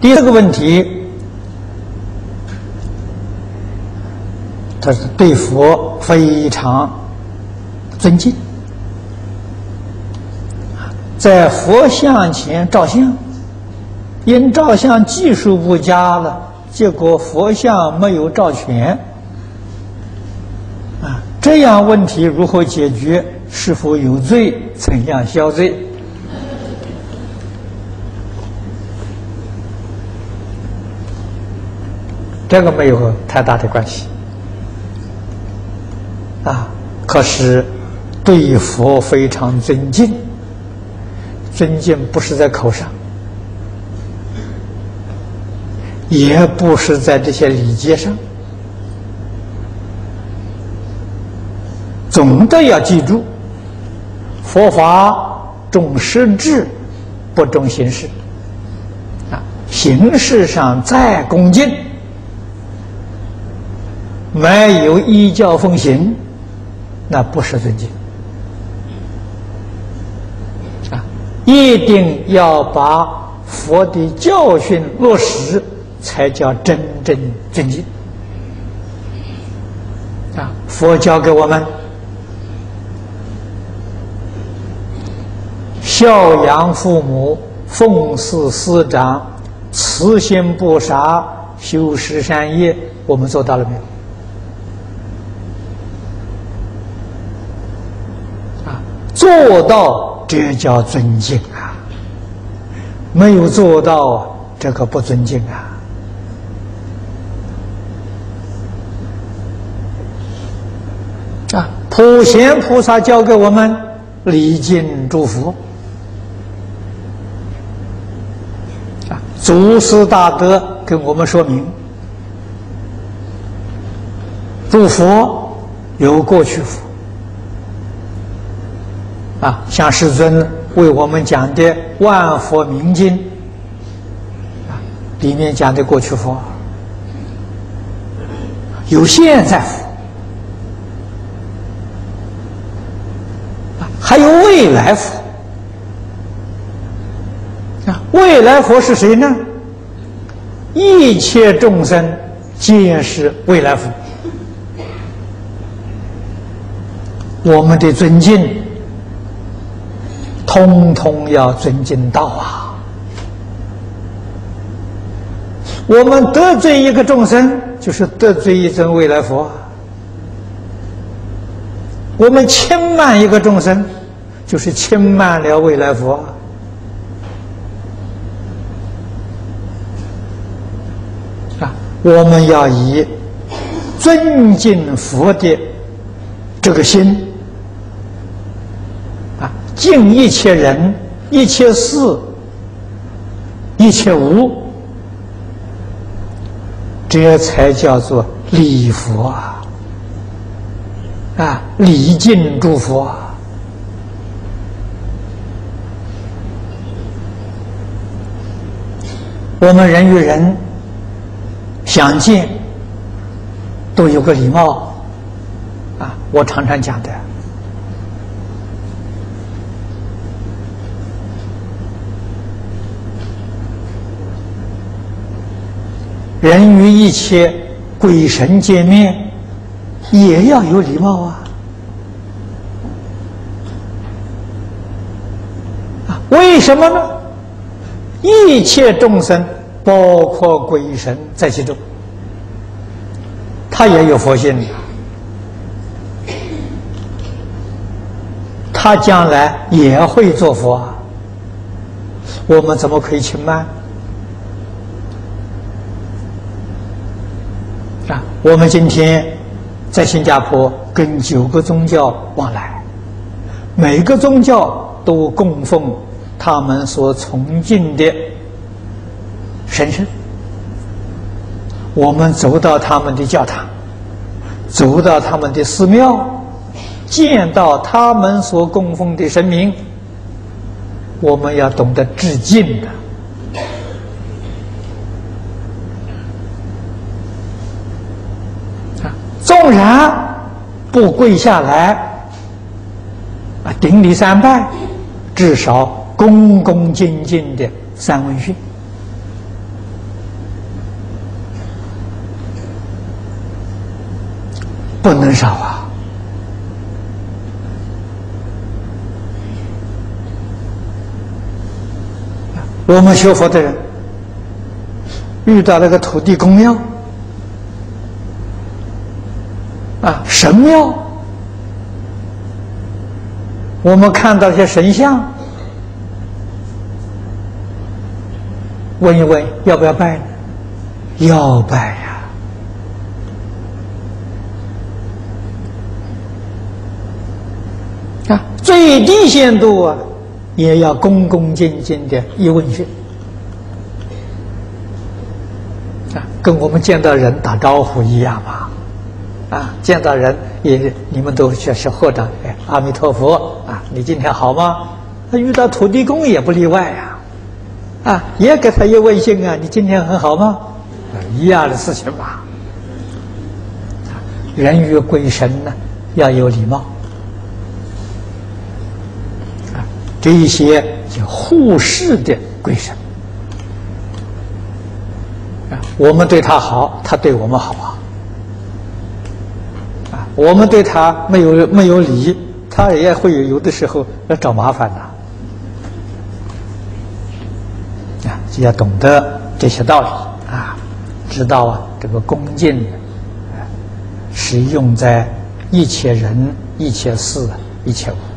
第二个问题，他是对佛非常尊敬，在佛像前照相，因照相技术不佳了，结果佛像没有照全。这样问题如何解决？是否有罪？怎样消罪？这个没有太大的关系可是对佛非常尊敬，尊敬不是在口上，也不是在这些礼节上，总的要记住，佛法重实质，不重形式。形式上再恭敬，没有依教奉行，那不是尊敬。一定要把佛的教训落实，才叫真正尊敬。佛教给我们孝养父母，奉事师长，慈心不杀，修十善业，我们做到了没有？做到这叫尊敬没有做到这个不尊敬普贤菩萨教给我们礼敬诸佛祖师大德跟我们说明，诸佛有过去佛像世尊为我们讲的《万佛明经》里面讲的过去佛，有现在佛，还有未来佛。未来佛是谁呢？一切众生皆是未来佛。我们的尊敬通通要尊敬到我们得罪一个众生，就是得罪一尊未来佛；我们轻慢一个众生，就是轻慢了未来佛。我们要以尊敬佛的这个心敬一切人、一切事、一切物，这才叫做礼佛礼敬诸佛。我们人与人相见都有个礼貌我常常讲的，人与一切鬼神见面也要有礼貌为什么呢？一切众生包括鬼神在其中，他也有佛性，他将来也会做佛我们怎么可以轻慢我们今天在新加坡跟9个宗教往来，每个宗教都供奉他们所崇敬的神圣。我们走到他们的教堂，走到他们的寺庙，见到他们所供奉的神明，我们要懂得致敬纵然不跪下来顶礼3拜，至少恭恭敬敬的3问讯不能少啊。我们学佛的人遇到那个土地公庙啊，神庙，我们看到一些神像，问一问要不要拜呢？要拜呀！啊，最低限度啊，也要恭恭敬敬的一问讯啊，跟我们见到人打招呼一样嘛。啊，见到人也你们都是合掌，哎，阿弥陀佛啊，你今天好吗？那遇到土地公也不例外呀，啊，也给他一问讯啊，你今天很好吗？一样的事情嘛。人与鬼神呢，要有礼貌啊，这一些叫护世的鬼神啊，我们对他好，他对我们好啊。我们对他没有礼，他也会有的时候要找麻烦的啊，就要懂得这些道理啊，知道啊，这个恭敬是用在一切人、一切事、一切物。